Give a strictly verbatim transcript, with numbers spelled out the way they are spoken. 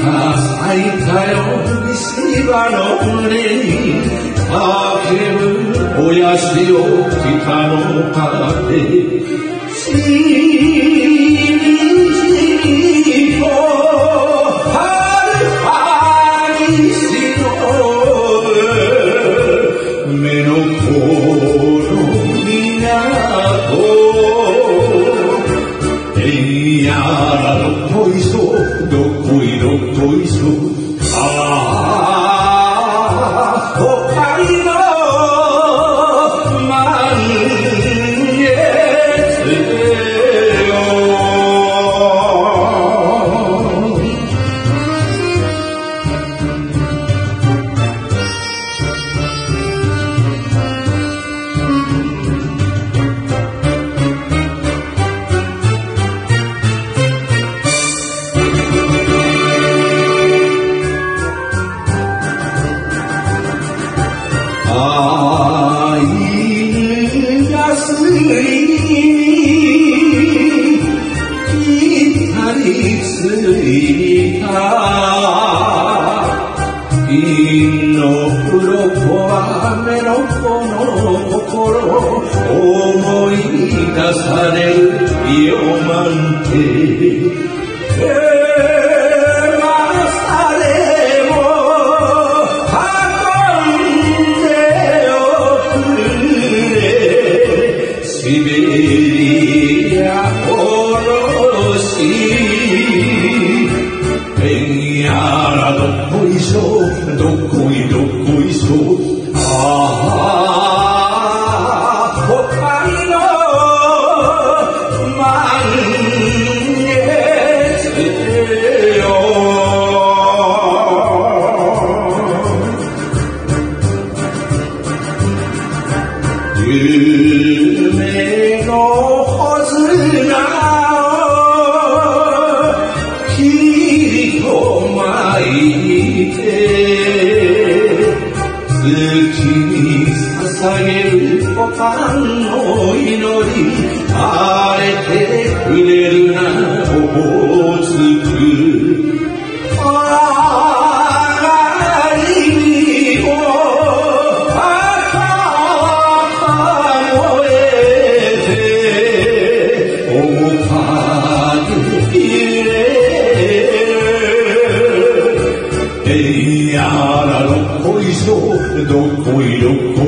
が咲いたよ西場の胸に叫ぶ親父を北の風しみじと春に忍ぶ目のこの港えんやらどこいそどこいどこいそああ北海道あいがすいにたりついた銀の鱗は目の子の心思い出されるイオマンテシベリアおろしえんやらどこいしょどこいどこいしょああ北海道満月よ夢の穂綱をきっと巻いて月に捧げるボタンの祈り荒れてくれるなおぼつくえんやらどこいしょどこいどこ